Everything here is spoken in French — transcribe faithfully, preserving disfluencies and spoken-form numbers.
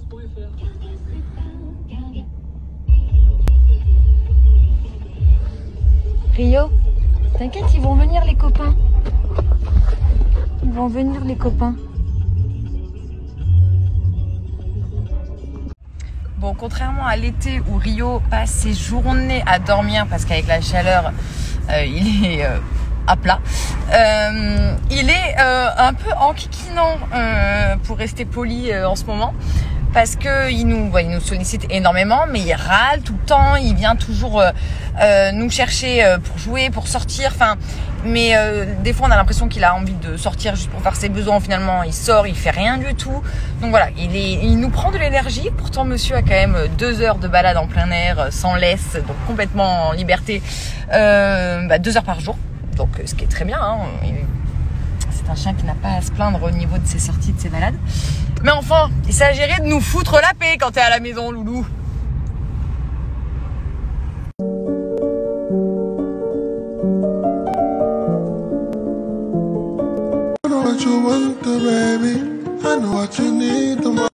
Rio, t'inquiète, ils vont venir les copains. Ils vont venir les copains. Bon, contrairement à l'été où Rio passe ses journées à dormir parce qu'avec la chaleur, euh, il est euh, à plat. Euh, il est euh, un peu enquiquinant euh, pour rester poli euh, en ce moment. Parce que il nous, ouais, il nous sollicite énormément, mais il râle tout le temps. Il vient toujours euh, euh, nous chercher euh, pour jouer, pour sortir. Enfin, mais euh, des fois on a l'impression qu'il a envie de sortir juste pour faire ses besoins. Finalement, il sort, il fait rien du tout. Donc voilà, il est, il nous prend de l'énergie. Pourtant, monsieur a quand même deux heures de balade en plein air, sans laisse, donc complètement en liberté, euh, bah, deux heures par jour. Donc, ce qui est très bien. Hein. Il, c'est un chien qui n'a pas à se plaindre au niveau de ses sorties, de ses balades. Mais enfin, il s'agirait de nous foutre la paix quand t'es à la maison, loulou. I know what you want, baby. I know what you need.